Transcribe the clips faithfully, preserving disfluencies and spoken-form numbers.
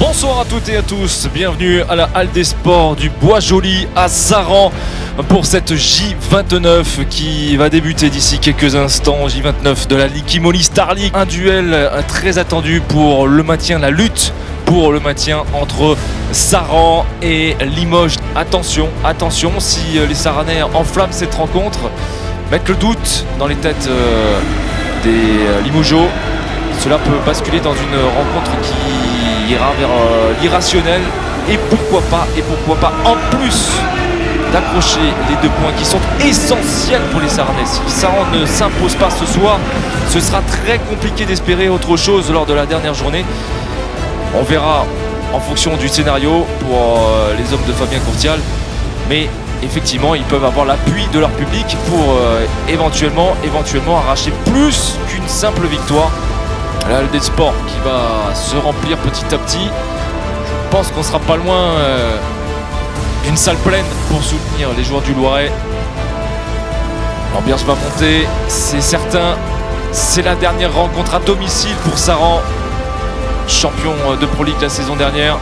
Bonsoir à toutes et à tous, bienvenue à la Halle des Sports du Bois-Joli à Saran pour cette J vingt-neuf qui va débuter d'ici quelques instants. J vingt-neuf de la Ligue Imoli Star League, un duel très attendu pour le maintien, la lutte pour le maintien entre Saran et Limoges. Attention, attention, si les Saranais enflamment cette rencontre, mettent le doute dans les têtes euh, des Limogeaux, cela peut basculer dans une rencontre qui ira vers euh, l'irrationnel et pourquoi pas, et pourquoi pas en plus d'accrocher les deux points qui sont essentiels pour les Saranais. Si Saran ne s'impose pas ce soir, ce sera très compliqué d'espérer autre chose lors de la dernière journée. On verra en fonction du scénario pour euh, les hommes de Fabien Courtial, mais effectivement ils peuvent avoir l'appui de leur public pour euh, éventuellement, éventuellement arracher plus qu'une simple victoire. La Halle des Sports qui va se remplir petit à petit. Je pense qu'on sera pas loin euh, d'une salle pleine pour soutenir les joueurs du Loiret. L'ambiance va monter, c'est certain. C'est la dernière rencontre à domicile pour Saran, champion de Pro League la saison dernière.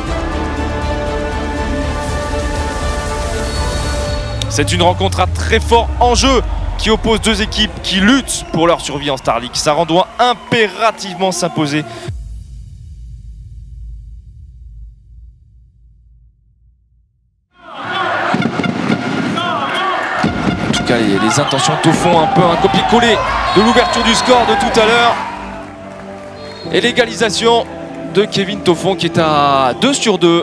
C'est une rencontre à très fort enjeu qui oppose deux équipes qui luttent pour leur survie en Star League. Saran doit impérativement s'imposer. En tout cas, les, les intentions au fond, un peu un copier-coller de l'ouverture du score de tout à l'heure. Et l'égalisation de Kevin Toffon qui est à deux sur deux.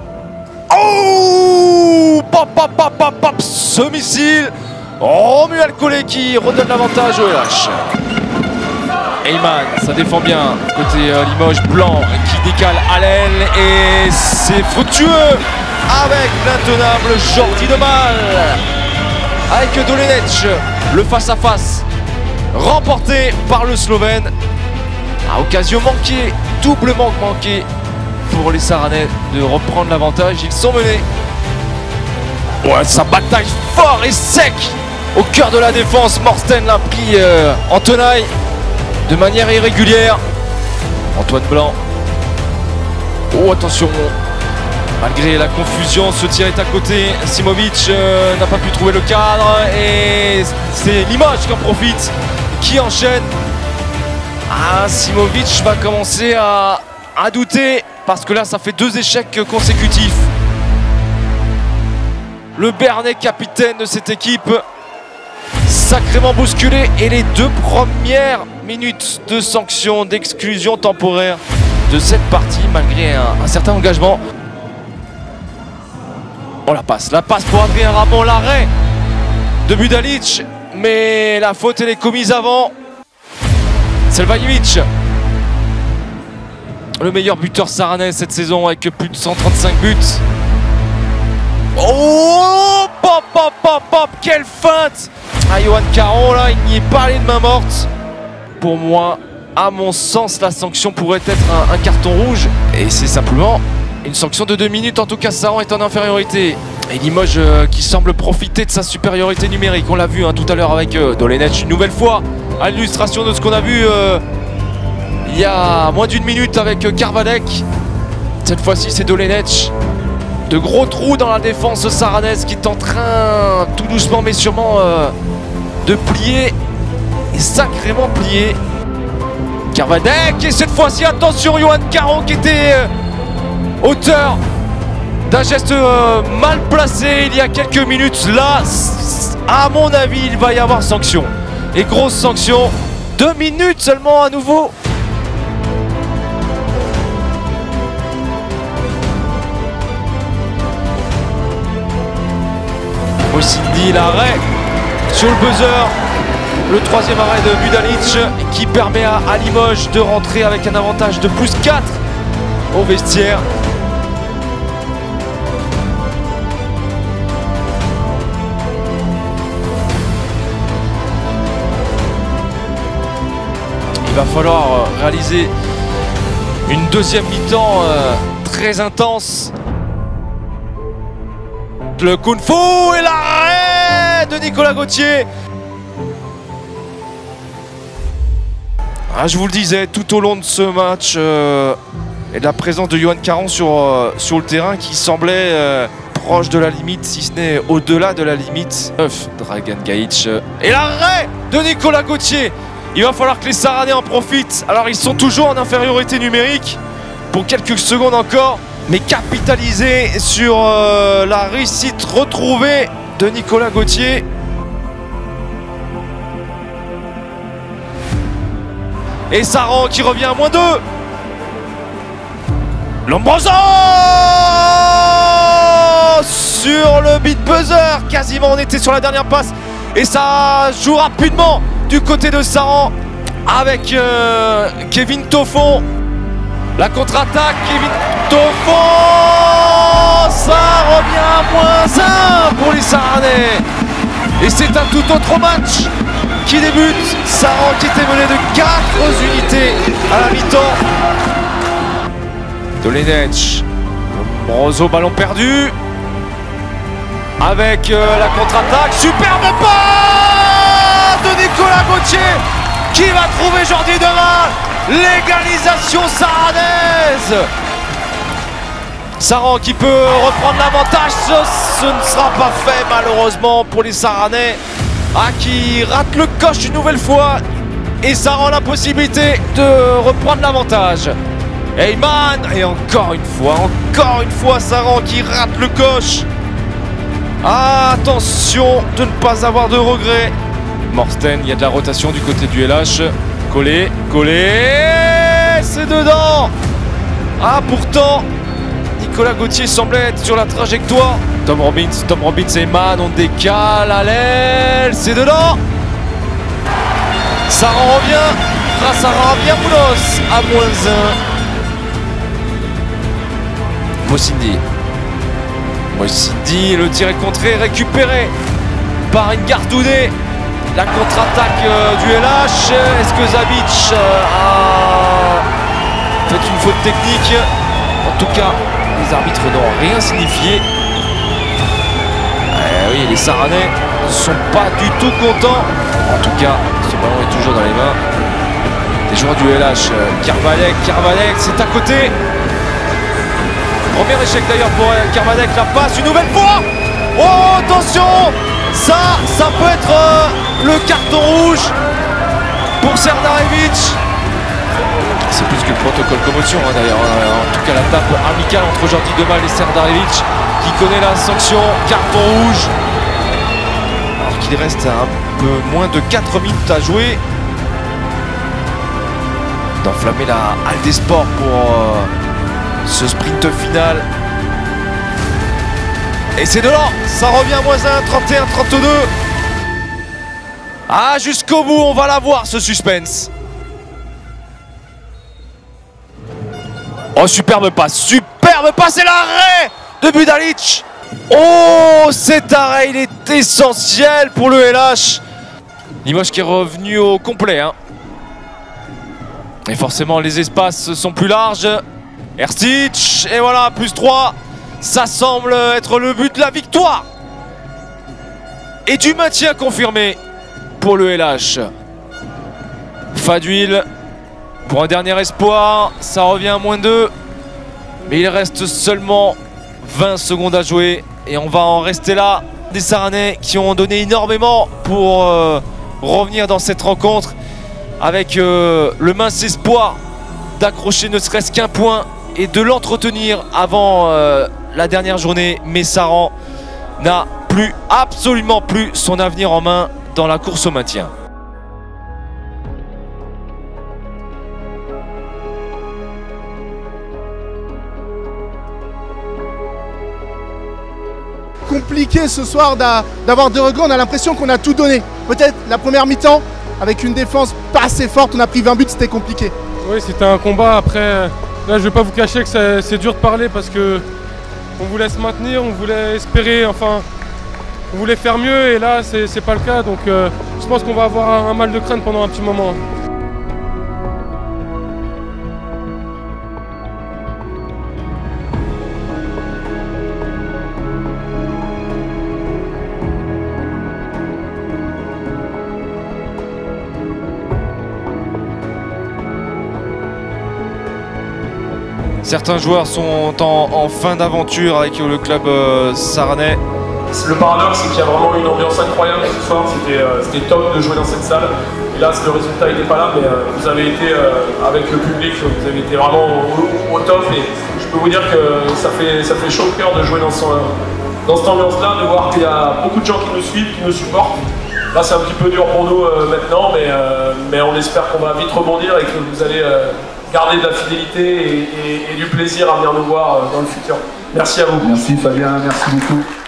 Oh, pop, pop, pop, pop, pop, ce missile. Romuald Collet qui redonne l'avantage au L H. Eyman, ça défend bien. Côté euh, Limoges, Blanc qui décale à l'aile et c'est fructueux avec l'intenable Jordi Demal. Avec Dolenec, le face-à-face remporté par le Slovène. À occasion manquée, doublement manquée pour les Saranais de reprendre l'avantage. Ils sont menés. Ouais, ça bataille fort et sec au cœur de la défense. Morsten l'a pris euh, en tenaille de manière irrégulière. Antoine Blanc. Oh, attention. Malgré la confusion, ce tir est à côté. Simovic euh, n'a pas pu trouver le cadre. Et c'est Limoges qui en profite, qui enchaîne. Ah, Simovic va commencer à, à douter parce que là, ça fait deux échecs consécutifs. Le Béarnais, capitaine de cette équipe, sacrément bousculé. Et les deux premières minutes de sanction, d'exclusion temporaire de cette partie, malgré un, un certain engagement. On la passe, la passe pour Adrien Ramon, l'arrêt de Budalic. Mais la faute, elle est commise avant. Selvajevic, le meilleur buteur saranais cette saison avec plus de cent trente-cinq buts. Oh, pop, pop, pop, pop, quelle feinte à Johan Caron, là, il n'y est pas allé de main morte. Pour moi, à mon sens, la sanction pourrait être un, un carton rouge. Et c'est simplement une sanction de deux minutes. En tout cas, Saran est en infériorité. Et Limoges euh, qui semble profiter de sa supériorité numérique. On l'a vu hein, tout à l'heure avec euh, Dolenec une nouvelle fois. À l'illustration de ce qu'on a vu euh, il y a moins d'une minute avec euh, Karvadek. Cette fois-ci, c'est Dolenec. De gros trous dans la défense saranaise qui est en train, tout doucement mais sûrement, euh, de plier. Et sacrément plier. Karvadek, et cette fois-ci, attention, Johan Caron qui était euh, auteur d'un geste euh, mal placé il y a quelques minutes. Là, à mon avis, il va y avoir sanction. Et grosse sanction. Deux minutes seulement à nouveau. Cindy, l'arrêt sur le buzzer, le troisième arrêt de Budalic qui permet à, à Limoges de rentrer avec un avantage de plus quatre au vestiaire. Il va falloir réaliser une deuxième mi-temps euh, très intense. Le Kung Fu et l'arrêt de Nicolas Gauthier. Ah, je vous le disais tout au long de ce match, euh, et de la présence de Johan Caron sur, euh, sur le terrain qui semblait euh, proche de la limite, si ce n'est au-delà de la limite. neuf, Dragan Gajic. Et l'arrêt de Nicolas Gauthier. Il va falloir que les Saranais en profitent. Alors ils sont toujours en infériorité numérique pour quelques secondes encore, mais capitaliser sur euh, la réussite retrouvée de Nicolas Gauthier. Et Saran qui revient à moins deux. Lombroso sur le beat buzzer. Quasiment on était sur la dernière passe. Et ça joue rapidement du côté de Saran avec euh, Kevin Toffon. La contre-attaque, Kevin Toffon. Ça revient à moins un pour les Saranais. Et c'est un tout autre match qui débute. Saran qui était mené de quatre unités à la mi-temps. Dolenech. Lombroso, ballon perdu. Avec euh, la contre-attaque. Superbe pas de Nicolas Gauthier qui va trouver Jordi Deval. L'égalisation saranaise. Saran qui peut reprendre l'avantage. Ce, ce ne sera pas fait malheureusement pour les Saranais. Ah, qui rate le coche une nouvelle fois. Et ça rend la possibilité de reprendre l'avantage. Heyman. Et encore une fois, encore une fois Saran qui rate le coche. Ah, attention de ne pas avoir de regrets. Morsten, il y a de la rotation du côté du L H. Collé, collé. C'est dedans. Ah, pourtant Nicolas Gauthier semblait être sur la trajectoire. Tom Robbins, Tom Robbins et Heyman, on décale à l'aile, c'est dedans. Saran revient grâce à Raviamoulos à moins un. Mosindi. Mosindi, le tir est contré, récupéré par Ngardouné. La contre-attaque euh, du L H. Est-ce que Zabic euh, a fait une faute technique? En tout cas, les arbitres n'ont rien signifié. Eh oui, les Saranais ne sont pas du tout contents. En tout cas, ce ballon est toujours dans les mains des joueurs du L H. Kermadec, Kermadec, c'est à côté. Premier échec d'ailleurs pour Kermadec, la passe une nouvelle fois. Oh, attention. Ça, ça peut être euh, le carton rouge pour Serdarevic. C'est plus que le protocole commotion hein, d'ailleurs. En tout cas, la tape amicale entre Jordi Deval et Serdarevic qui connaît la sanction carton rouge. Alors qu'il reste un peu moins de quatre minutes à jouer. D'enflammer la Halle des Sports pour euh, ce sprint final. Et c'est de là, ça revient à moins un, trente et un trente-deux. Ah, jusqu'au bout, on va la voir ce suspense. Oh, superbe passe, superbe passe et l'arrêt de Budalic. Oh, cet arrêt, il est essentiel pour le L H. Limoges qui est revenu au complet. Hein. Et forcément, les espaces sont plus larges. Erstich, et voilà, plus trois. Ça semble être le but de la victoire. Et du maintien confirmé pour le L H. Fadhuil pour un dernier espoir. Ça revient à moins deux. Mais il reste seulement vingt secondes à jouer. Et on va en rester là. Des Saranais qui ont donné énormément pour euh, revenir dans cette rencontre. Avec euh, le mince espoir d'accrocher ne serait-ce qu'un point et de l'entretenir avant euh, la dernière journée. Mais Saran n'a plus, absolument plus son avenir en main dans la course au maintien. Compliqué ce soir d'avoir des regrets, on a l'impression qu'on a tout donné. Peut-être la première mi-temps, avec une défense pas assez forte, on a pris vingt buts, c'était compliqué. Oui, c'était un combat. Après, là, je vais pas vous cacher que c'est dur de parler parce que on voulait se maintenir, on voulait espérer, enfin, on voulait faire mieux et là, c'est pas le cas. Donc, euh, je pense qu'on va avoir un, un mal de crâne pendant un petit moment. certains joueurs sont en, en fin d'aventure avec le club euh, sarnais. Le paradoxe, c'est qu'il y a vraiment une ambiance incroyable ce soir. C'était euh, top de jouer dans cette salle. Et là, le résultat n'était pas là, mais euh, vous avez été, euh, avec le public, vous avez été vraiment au, au top. Et je peux vous dire que ça fait, ça fait chaud au cœur de jouer dans, ce, dans cette ambiance-là, de voir qu'il y a beaucoup de gens qui nous suivent, qui nous supportent. Là, c'est un petit peu dur pour nous euh, maintenant, mais, euh, mais on espère qu'on va vite rebondir et que vous allez euh, garder de la fidélité et, et, et du plaisir à venir nous voir euh, dans le futur. Merci à vous. Merci Fabien, merci beaucoup.